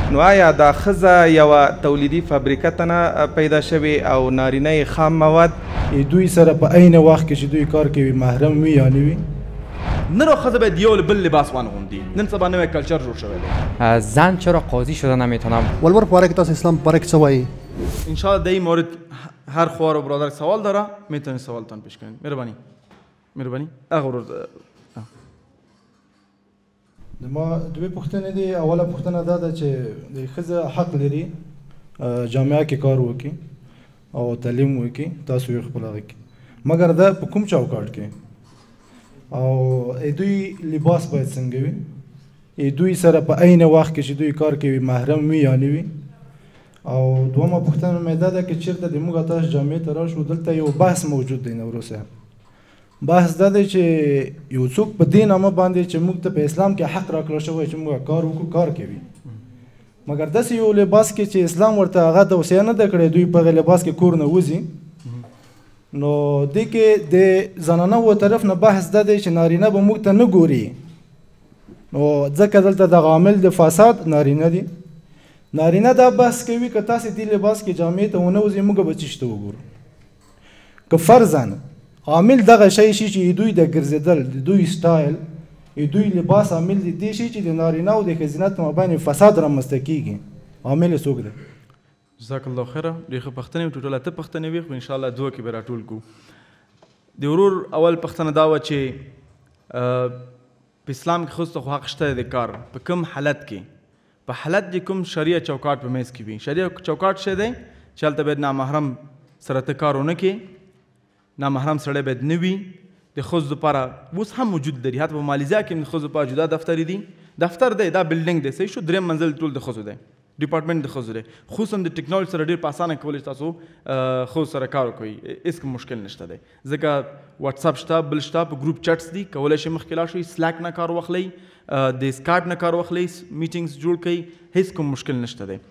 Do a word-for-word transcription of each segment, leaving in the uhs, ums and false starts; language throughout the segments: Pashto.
نو آیا دا ښځه یوه تولیدي فابریکه ته نه پیدا شوې او نارینه یې خام مواد دوی سره په عین وخت کې چې دوی کار کوي محرم وي یا نه وي. نر او ښځه باید یو له بل لباس وانغوندي. نن سبا نوی کلچر جوړ شوی دی. زن چرا قاضی شده نمیتونم؟ ولور پاره که تاسو اسلام پاره که څه وایي؟ انشاءالله در این مورد هر خوار و برادر سوال داره میتونید سوالتان پیش کنید. مهربانی مهربانی اغورور ما دوی پوښتنې دي. اوله پوښتنه دا ده چې د ښځه حق لري جامعه کې کار وکړي او تعلیم وکړي، تاسو یې خپل هغه کې، مګر دا په کوم چوکاټ کې او دوی لباس باید څنګه وي، دوی سره په عین وخت کې چې دوی کار کوي محرم وي یا نه وي. او دومه پوښتنه مې دا ده که چېرته د موږ تاسو جامعې ته راشو دلته یو بحث موجود دی نورو صاحب. بحث دا دی چې یو څوک په دې نامه باندې چې موږ ته په اسلام کې حق راکړل شوی چې موږ کار وکړو کار کوي، مګر داسې یو لباس کې چې اسلام ورته هغه توصیه نه ده کړې دوی په هغه لباس کې کور نه وځي. نو دې کې د زنانه و طرف نه بحث دا دی چې نارینه به موږ ته نه ګوري، نو ځکه دلته دغه عامل د فساد نارینه دي. نارینه دا بحث کوي که تاسې دې لباس کې جامې ته ونه وځئ موږ به څه شته وګورو. که فرضاً عامل دغه شی شي چې دوی د ګرځېدل د دوی سټایل دوی لباس عامل دي دې شي چې د نارینه او د ښځینه په مابین فساد رامنځته کیږي، عامل یې څوک دی؟ جزاک الله خیره. ډېرې ښه پوښتنې وې، ټوټل اته پوښتنې وې، خو انشاءالله دوه کې به راټول کړو. د ورور اول پوښتنه دا وه چې په اسلام کې ښځو ته خو حق شته د کار په کوم حالت کې، په حالت د کوم شریعه چوکاټ په منځ کې وي. شریعه چوکاټ څه دی چې هلته باید نامحرم سره ته کار ونه کړې، نامحرم سړی باید نه وي. د ښځو دپاره اوس هم موجود لري، حتی په مالیزیا کې هم د ښځو دپاره جدا دفترې دي. دفتر دی دا بلډینګ دی، صحیح شو، درېیم منزل ټول د ښځو دی، ډپارټمنټ د ښځو دی. خصوصا د ټکنالوژي سره ډېر په اسانه کولی تاسو ښځو سره کار وکړئ، هېڅ کوم مشکل نشته دی، ځکه واټساپ شته، بل شته، په ګروپ چټس دي، کولی شئ مخکې لاړ شئ، سلیک نه کار واخلئ، د سکایپ نه کار واخلئ، میټینګز جوړ کړئ، هېڅ کوم مشکل نشته دی.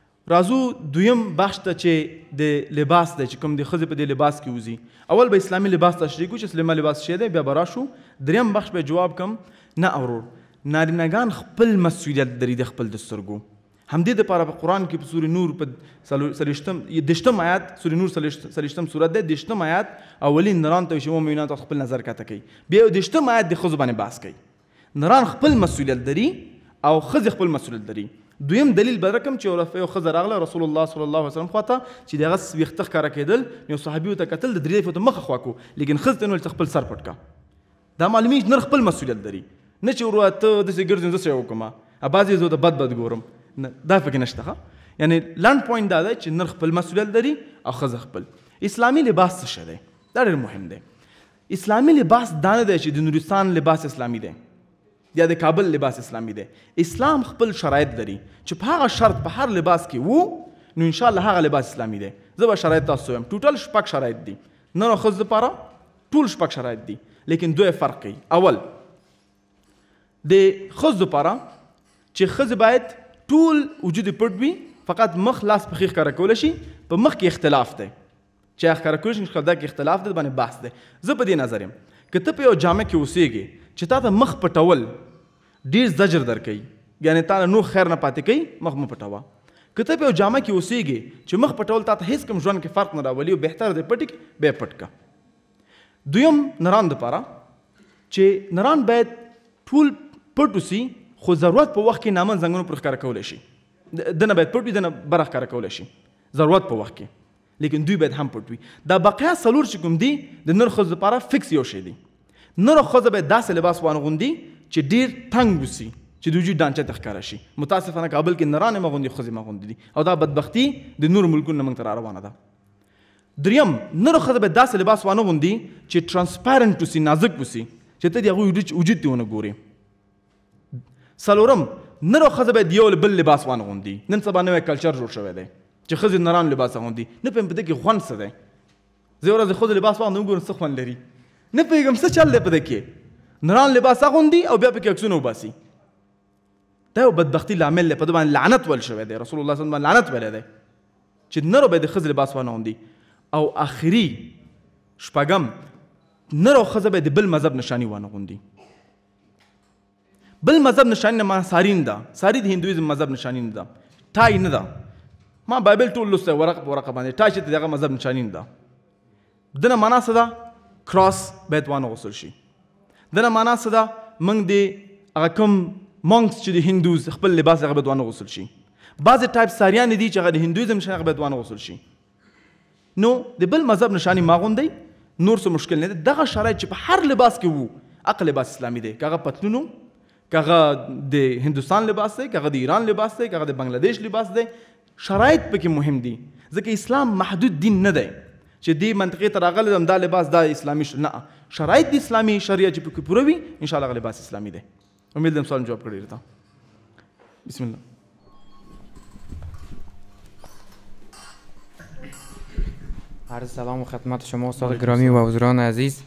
راځو دویم بخش ته چې د لباس دی چې کوم د ښځې په دې لباس کې وځي. اول به اسلامي لباس تشریح کړو چې اسلامي لباس څه دی، بیا به راشو دریم بخش به جواب کم. نه اورور نارینهګان خپل مسؤلیت لري د خپل د سترګو. همدې دپاره په قرآن کې په سورې نور په څلوېښتم دېرشتم آیات، سورې نور څلوېښتم سورت دی، دېرشتم آیات اولین نرانو ته وایي چې ومؤمنانو ته خپل نظر کښته کوي. بیا یو دېرشتم آیات د ښځو باندې بحث کوي. نران خپل مسؤلیت لري او ښځې خپل مسؤلیت لري. دویم دلیل به رقم چې یو ښځه راغله رسول الله صلی الله علیه وسلم خواته چې د هغه ویښته ښکاره کېدل، یو صحابي ورته کتل د درې فوټه مخه خوا کړو، لیکن ښځې ته یې وویل چې خپل سر پټ کړه. دا معلومېږي چې نر خپل مسؤلیت لري، نه چې ورو ته داسې ګرځې زه څه یې وکړم، بعضې زه ورته بد بد ګورم، دا پکې نشته. ښه یعنې لنډ پوینټ دا دی چې نر خپل مسؤلیت لري او ښځه خپل. اسلامي لباس څه شی دی؟ دا ډېر مهم دی. اسلامي لباس دا نه دی چې د نورستان لباس اسلامي دی یا د کابل لباس اسلامي دی. اسلام خپل شرایط لري چې په هغه شرط په هر لباس کې وو نو انشاءالله هغه لباس اسلامي دی. زه به شرایط تاسو وایم، ټوټل شپږ شرایط دي، نر او ښځو دپاره ټول شپږ شرایط دي، لیکن دوی فرق کوي. اول د ښځو دپاره چې ښځې باید ټول وجود پټ وي، فقط مخ لاس پښې ښکاره کولی شي. په مخ کې اختلاف دی چې هغه ښکاره کولی شي، دا کې اختلاف دی، باندې بحث دی. زه په دې نظر یم که ته په یو جامه کې اوسېږې چې تا ته مخ پټول ډېر زجر درکوي، یعنې تا له نور خیر نه پاتې کوي، مخ مه پټوه. که ته په یو جامه کې اوسېږې چې مخ پټول تا ته هېڅ کوم ژوند کې فرق نه راولي او بهتر دی پټ کړي، بیا پټ کړه. دویم نران دپاره چې نران باید ټول پټ اوسي، خو ضرورت په وخت کې نامن زنګونو پر ښکاره کولی شي، دنه باید پټ وي، دنه بره ښکاره کولی شي ضرورت په وخت کې، لیکن دوی باید هم پټ وي. دا بقیه څلور چې کوم دي د نر ښځو دپاره فکس یو شی دی. نر او ښځه باید داسې لباس وانغوندي چې ډېر تنګ وسي، چې د وجود ډانچه ته ښکاره شي. متاسفانه کابل کې نران هم اغوندي، ښځې هم اغوندي دي، او دا بدبختي د نورو ملکونو نه موږ ته را روانه ده. دریم نر او ښځه باید داسې لباس وانغوندي چې ټرانسپیرنټ وسي، نازک وسي، چې ته د هغوی وجود ته ونه ګورې. څلورم نر او ښځه باید یو بل لباس وانغوندي. نن سبا نوی کلچر جوړ شوی دی چې ښځې نران لباس اغوندي. نه پوهېږم په دې کې خوند څه دی. زه یوه ورځ د ښځو لباس واغوندم وګورم څه خوند لري، نه پوهېږم څه چل دی په دې کې. نران لباس اغوندي او بیا پکې عکسونه وباسي. دا یو بدبختي لامل دی، په دې باندې لعنت ویل شوی دی، رسول الله صلی الله علیه وسلم باندې لعنت ویلی دی چې نر باید د ښځې لباس وانه اغوندي. او آخري شپږم نر او ښځه باید د بل مذهب نشاني وانه اغوندي. بل مذهب نشاني نه ما ساري نه ده، ساري د هندویزم مذهب نشاني نه ده. ټای نه ده. ما بایبل ټول لوستی ورق په ورقه باندې. ټای چې د هغه مذهب نشاني نه ده. دنه معنا څه ده؟ کراس باید وانغوستل شي. دنه معنا څه ده؟ موږ د هغه کوم مونکس چې د هندوز خپل لباس هغه باید وانغوستل شي. بعضې ټایپ ساریان دي چې هغه د هندویزم نشاني هغه باید وانغوستل شي. نو د بل مذهب نشاني ماغوندئ، نور څه مشکل نه دی. دغه شرایط چې په هر لباس کې وو، هغه لباس اسلامي دی. که هغه پتلون که هغه د هندوستان لباس دی، که هغه د ایران لباس دی، که هغه د بنگلادیش لباس دی، شرایط پکې مهم دي. ځکه اسلام محدود دین نه دی چې دې منطقې ته راغلی یم دا لباس دا اسلامي شو. نه، شرایط د اسلامي شریعت چې پکې پوره وي انشاءالله هغه لباس اسلامي دی. امید لرم سوال جواب کړی درته. بسم الله. عرض سلام و خدمت شما استاد گرامی و حضوران عزیز.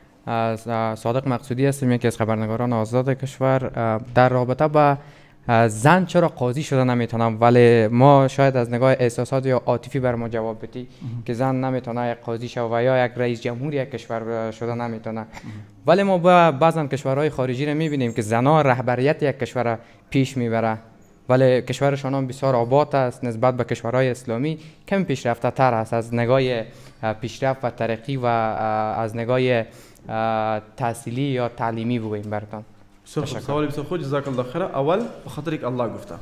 صادق مقصودی هستم، یکی از خبرنگاران آزاد کشور. در رابطه با زن چرا قاضی شده نمیتونم، ولی ما شاید از نگاه احساسات یا عاطفی بر ما جواب بدی که زن نمیتونه یک قاضی شود و یا یک رئیس جمهور یک کشور شده نمیتونه. ولی ما با بعضا کشورهای خارجی رو میبینیم که زنها رهبریت یک کشور پیش میبره، ولی کشورشان هم بسیار آباد است، نسبت به کشورهای اسلامی کم پیشرفته تر است از نگاه پیشرفت و ترقی و از نگاه تحصیلی یا تعلیمی بگوییم براتان. سوالی بسیار خوب، جزاک الله خیر. اول به خاطر که الله گفته،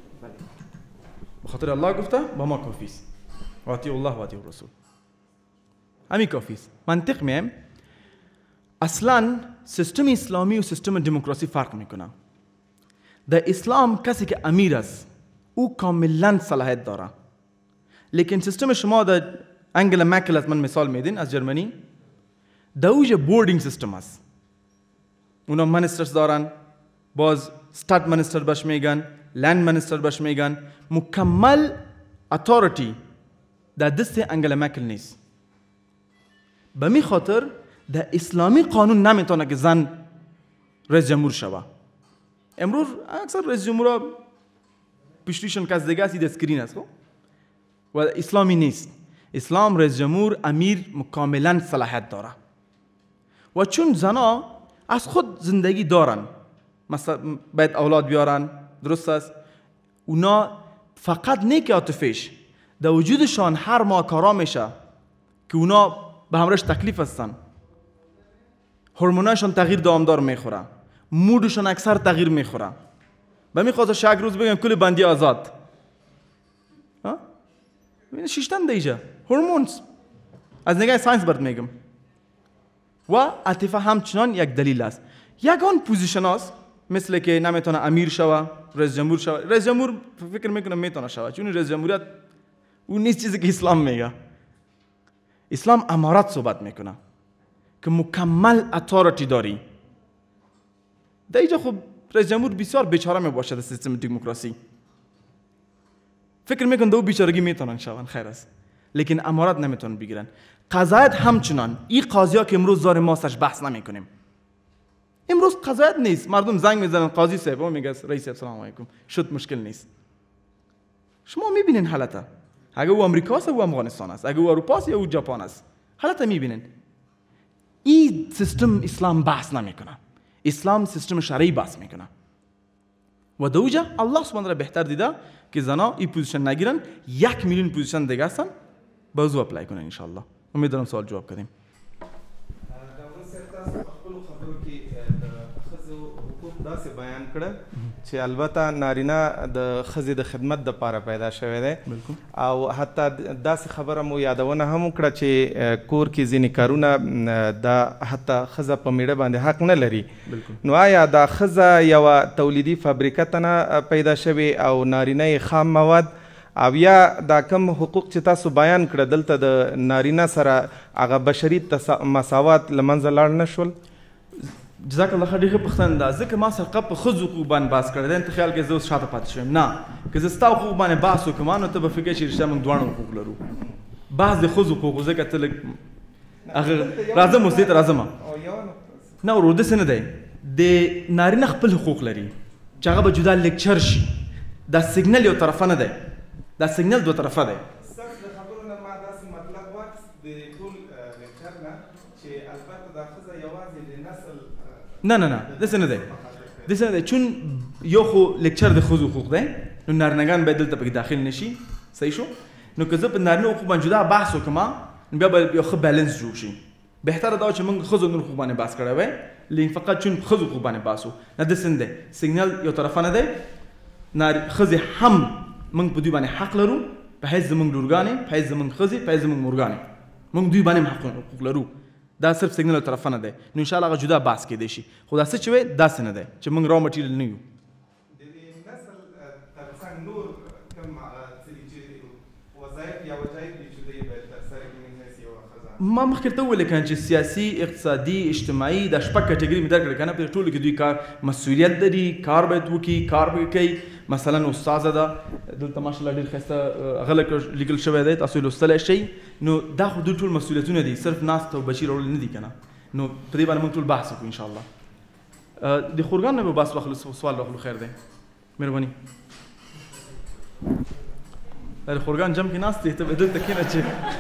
به خاطر الله گفته با ما کافی است. و اطیعوا الله و اطیعوا الرسول، همین کافی است. منطق میم اصلا سیستم اسلامی و سیستم دموکراسی فرق میکنه. در اسلام کسی که امیر است او کاملا صلاحیت داره، لیکن سیستم شما در انگلا مکل از من مثال میدین از جرمنی، در اوج بوردینگ سیستم است. اونا منسترز دارن، باز ستاد منستر بش میگن، لند منستر بش میگن. مکمل اتارتی در دست انگلا مکل نیست. به می خاطر در اسلامی قانون نمیتونه که زن رئیس جمهور شوه. امروز اکثر رئیس جمهورها پیشتیشون کس دیگه است، اسکرین است و اسلامی نیست. اسلام رئیس جمهور امیر کاملا صلاحیت داره و چون زنا از خود زندگی دارن، مثلا باید اولاد بیارن، درست است. اونا فقط نیک عاطفیش در وجودشان هر ماه کارا میشه که اونا به همراهش تکلیف هستن، هورموناشون تغییر دامدار میخوره، مودشون اکثر تغییر میخوره. به می خاطر شک روز بگم کل بندی آزاد، ها ببین شیشتن دیجا هورمونز از نگاه ساینس برات میگم. و عاطفه همچنان یک دلیل است. یگان پوزیشن است مثل که نمیتونه امیر شوه، رئیس جمهور شوه. رئیس جمهور فکر میکنم میتونه شوه، چون رئیس جمهوریت اون نیست چیزی که اسلام میگه. اسلام امارت صحبت میکنه که مکمل اتارتی داری. در اینجا خب رئیس جمهور بسیار بیچاره میباشد در سیستم دموکراسی. فکر میکنم دو بیچارگی میتونن شون، خیر است، لیکن امارت نمیتونن بگیرن. قضایت همچنان. این قاضی ها که امروز زار ما سرش بحث نمی کنیم. امروز قضایت نیست، مردم زنگ میزنن قاضی صاحب و میگه رئیس السلام علیکم شد، مشکل نیست. شما میبینین حالتا، اگه او امریکا است او افغانستان است، اگه او اروپا است یا او ژاپن است، حالتا میبینین. این سیستم اسلام بحث نمیکنه، اسلام سیستم شرعی بحث میکنه. و دوجا الله سبحانه را بهتر دیده که زنا این پوزیشن نگیرن، یک میلیون پوزیشن دیگه هستن، بازو اپلای کنن ان شاء الله. امیدوارم سوال جواب کردیم. داسې بیان کړه چې البته نارینه د ښځې د خدمت دپاره پیدا شوی دی او حتی داسې خبره مو یادونه هم وکړه چې کور کې ځینې کارونه دا حتی ښځه په میړه باندې حق نه لري. نو آیا دا ښځه یوه تولیدي فابریکه ته نه پیدا شوې او نارینه یې خام مواد، او یا دا کم حقوق چې تاسو بیان کړه دلته د نارینه سره هغه بشري مساوات له منځه لاړ نه شول؟ جزاک الله خیر. ډېره پوښتنه ده، ځکه ما سرقه په ښځو حقوق باندې بحث کړی دی. ته خیال کې زه اوس شاته پاتې شوم؟ نه، که زه ستا حقوق باندې بحث وکړم نو ته به فکر چې رښتیا موږ دواړه حقوق لرو. بحث د ښځو حقوقو، ځکه ته لږ هغه راځم اوس دې ته راځم. نه ورور داسې نه دی، د نارینه خپل حقوق لري چې هغه به جدا لیکچر شي. دا سیګنل یو طرفه نه دی، دا سیګنل دوه طرفه دی. نه نه نه داسې نه دی، داسې نه دی، چون یو خو لیکچر د ښځو حقوق دی نو نارینه‌ګان باید دلته پکې داخل نشي. صحیح شو؟ نو که زه په نارینه حقوق باندې جدا بحث وکړم نو بیا به یو ښه بیلنس جوړ شي. بهتره دا چې موږ ښځو نور حقوق باندې بحث کړی وای، لیکن فقط چون ښځو حقوق باندې بحث و نه داسې نه دی. سیګنل یو طرفه نه دی، ښځې هم موږ په دوی باندې حق لرو په حیث زموږ لورګانې، په حیث زموږ ښځې، په حیث زموږ مورګانې، موږ دوی باندې هم حقوق لرو. دا صرف سیګنل یو طرفه نه دی. نو انشاءالله هغه جدا بحث کیدی شي، خو دا څه چې وایي داسې نه دی چې موږ را مټیریل نه یو. ما مخکې ته وویل کنه چې سیاسي، اقتصادي، اجتماعي دا شپږ کټګري مې درکړل کنه. په ټولو کې دوی کار مسؤلیت لري، کار باید وکړي، کار به کوي. مثلا استاده ده دلته ماشاءالله ډېر ښایسته هغه لیکل شوی دی، تاسو یې لوستلی شئ. نو دا خو دوی ټول مسؤلیتونه دي، صرف ناست او بچي راوړل نه دي کنه. نو په دې باندې موږ ټول بحث وکړو انشاءالله. د خورګان نه به بحث واخلو، سوال واخلو. خیر دی، مهرباني. د خورګان جمع کې ناست دی، ته به دلته کښېنه چې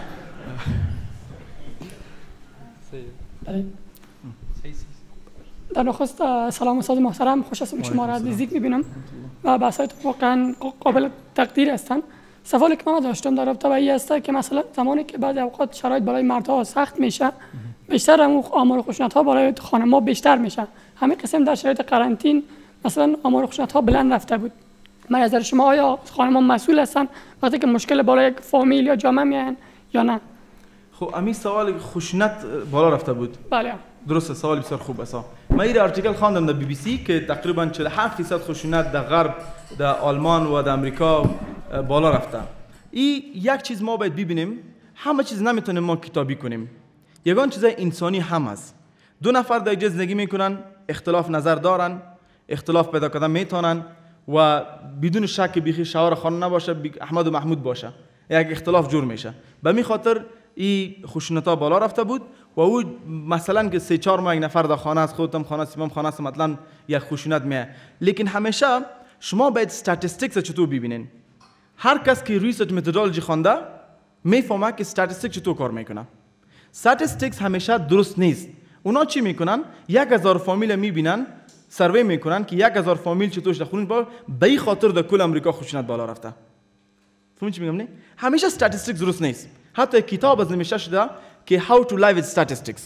در نخست سلام استاد محترم، خوش هستم شما را از نزدیک میبینم و بحثات واقعا قابل تقدیر هستند. سوالی که من داشتم در رابطه با این است که مثلا زمانی که بعضی اوقات شرایط برای مردها سخت میشه، بیشتر هم آمار خشونت ها برای خانم‌ها بیشتر میشه. همین قسم در شرایط قرنطین مثلا آمار خشونت ها بلند رفته بود. من نظر شما آیا خانم‌ها مسئول هستن وقتی که مشکل بالای یک فامیل یا جامعه میان یا نه؟ خب امی سوال خشونت بالا رفته بود. بله درسته، سوال بسیار خوب است. من این آرتیکل خواندم در بی بی سی که تقریبا چهل و هفت درصد خشونت در غرب، در آلمان و در امریکا بالا رفته. این یک چیز ما باید ببینیم، همه چیز نمیتونیم ما کتابی کنیم. یگان چیزای انسانی هم هست. دو نفر در اینجا زندگی میکنن، اختلاف نظر دارن، اختلاف پیدا کردن میتونن و بدون شک بیخی شوهر خانم نباشه، احمد و محمود باشه، یک اختلاف جور میشه. به می خاطر این خشونت‌ها بالا رفته بود و او مثلا که سه چهار ماه یک نفر در خانه است، خودم خانه است، سیمم خانه است، مثلا یک خشونت میه. لیکن همیشه شما باید استاتستیکس چطور ببینین. هر کس که ریسرچ متدولوژی خوانده میفهمه که استاتستیک چطور کار میکنه. استاتستیکس همیشه درست نیست. اونا چی میکنن؟ یک هزار فامیل میبینن، سروی میکنن که یک هزار فامیل چطورش دخونن با به این خاطر در کل امریکا خشونت بالا رفته. فهمی چی میگم نه؟ همیشه استاتستیکس درست نیست. حتی کتاب از نمیشه شده که how to live with statistics.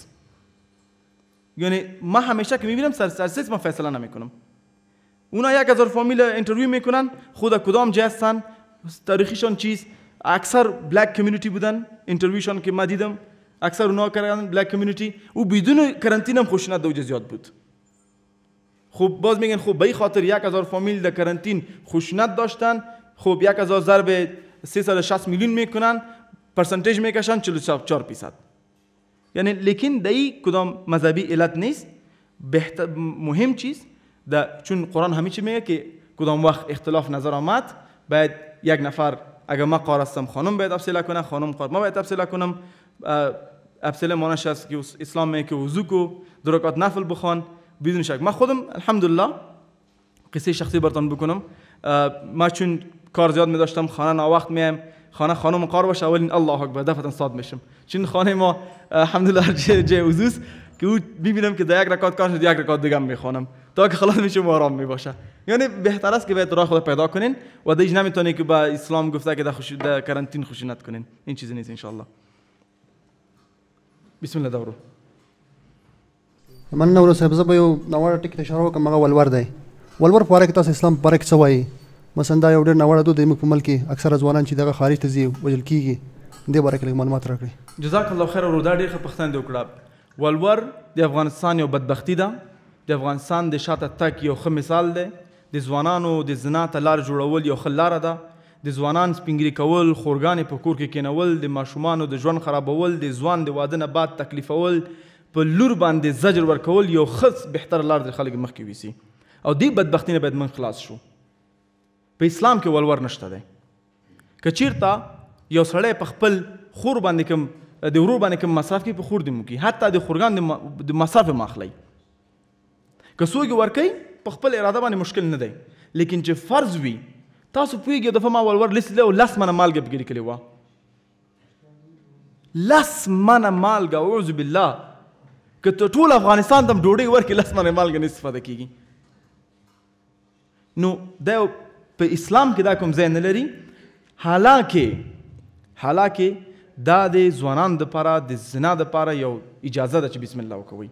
یعنی ما همیشه که میبینم سر استاتستیکس ما فیصله نمیکنم. اونا یک هزار فامیل اینترویو میکنن، خود کدام جای هستن، تاریخیشون چیست، اکثر بلک کمیونیتی بودن، اینترویوشون که ما دیدم اکثر اونا کردن بلک کمیونیتی و بدون کرانتین هم خشونت دوجه زیاد بود. خب باز میگن خب به این خاطر یک هزار فامیل در کرانتین خشونت داشتن، خب یک هزار ضرب سیصد و شصت میلیون میکنن، پرسنتیج میکشن چهل و چهار درصد. یعنی لیکن دایی کدام مذهبی علت نیست. بهتر مهم چیز دا چون قرآن همین چی میگه که کدام وقت اختلاف نظر آمد باید یک نفر، اگر ما قار هستم خانم باید ابسله کنه، خانم قار ما باید ابسله کنم. ابسله مانش است که اسلام میگه که وضو کو، دو رکعت نفل بخوان بدون شک. من خودم الحمدلله قصه شخصی براتون بکنم. ما چون کار زیاد می‌داشتم، خانه ناوقت میام، خانه خانم قار باشه، اولین الله اکبر دفعه صاد میشم. چون خانه ما الحمدلله جای جای وضوست که او میبینم که در یک رکعت کار شد، یک رکعت دیگه میخوانم تا که خلاص میشم و آرام میباشه. یعنی بهتر است که باید راه خود پیدا کنین و دیگه نمیتونی که با اسلام گفته که در خوش در کرانتین خشونت کنین. این چیزی نیست ان شاء الله. بسم الله دورو. من نو صاحب زبا یو نوړ ټیک اشاره وکم هغه ولور دی. ولور په اړه کې تاسو اسلام په اړه څه وایي؟ مثلا دا یو ډېر نوړ دود د مکمل کې اکثر ځوانان چې دغه خارج ته ځي وجل کیږي. دې باره کې معلومات راکړئ. جزاک الله خیر. ورو دا ډېر ښه پوښتنه وکړه. ولور د افغانستان یو بدبختی ده. د افغانستان د شاته تک یو ښه مثال دی. د ځوانانو د زنا ته لار جوړول یو ښه لاره ده. د ځوانان سپینګري کول، خورګانې په کور کې کېنول، د ماشومانو د ژوند خرابول، د ځوان د واده نه بعد تکلیفول، په لور باندې زجر ورکول یو ښه بهتر لار د خلک مخکې ویسي. او دې بدبختي نه باید من خلاص شو. په اسلام کې ولور نشته دی. که چېرته یو سړی په خپل خور باندې کوم د ورور باندې کوم مصرف کوي، په خور دې مو کوي، حتی د خورګان د مصرف هم اخلئ. که څوک یې ورکوي په خپل اراده باندې مشکل نه دی. لیکن چې فرض وي، تاسو پوهېږئ یو دفعه ما ولور لیست او لس منه مالګه پکې لیکلې وه. لس منه مالګه، اعوذ بالله. که ته ټول افغانستان ته هم ډوډۍ ورکړې، لس منه مالګه نه استفاده کېږي. نو دا یو په اسلام کې دا کوم ځای نه لري. حالانکه حالانکه دا د ځوانانو دپاره د زنا دپاره یو اجازه ده چې بسم الله وکوئ.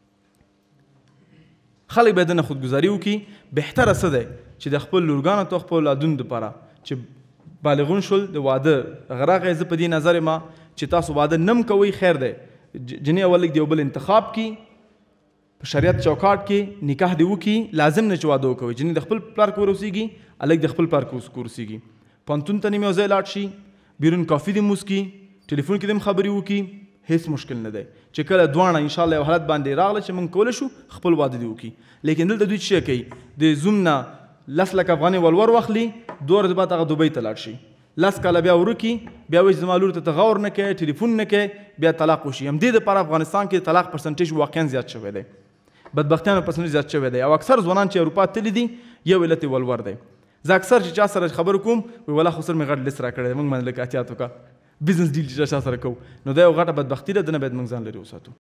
خلک باید دنه خودګذاري وکړي. بهتره څه دی چې د خپل لورګانو ته خپل اولادونو دپاره چې بالغون شول د واده هغه راغی. زه په دې نظر یم چې تاسو واده نم کوئ خیر دی. جنې اول د یو بل انتخاب کړي، په شریعت چوکاټ کې نکاح دې وکړي. لازم نه چې واده وکوئ. جنې د خپل پلار کور اوسېږي، هلک د خپل پلار کور اوسېږي. پوهنتون ته نیم یو ځای لاړ شي، بیرون کافي دې موس کړي، ټلیفون کې دې هم خبرې وکړي، هیڅ مشکل نه دی. چې کله دواړه انشاءالله یو حالت باندې راغله چې موږ کولی شو خپل واده دې وکړي. لیکن دلته دوی څه کوي، د زوم نه لس لک افغانۍ ولور واخلي، دوه ورځې بعد هغه دوبۍ ته لاړ شي، لس کاله بیا ورکي، بیا وایي زما لور ته ته غور نه کوې، ټلیفون نه کوې، بیا طلاق وشي. همدې دپاره افغانستان کې طلاق پرسنټیج واقعا زیات شوی دی، بدبختیانو پرسنټیج زیات شوی دی. او اکثر ځوانان چې اروپا تللي دي یو علت یې ولور دی. زه اکثر چې چا سره خبرې کوم وایي والله خو سر مې غټ لیست راکړی دی، موږ باندې لږ احتیاط وکړه، بزنس ډیل چې چا سره کوو. نو دا یو غټه بدبختي ده، دنه باید موږ ځان لرې وساتو.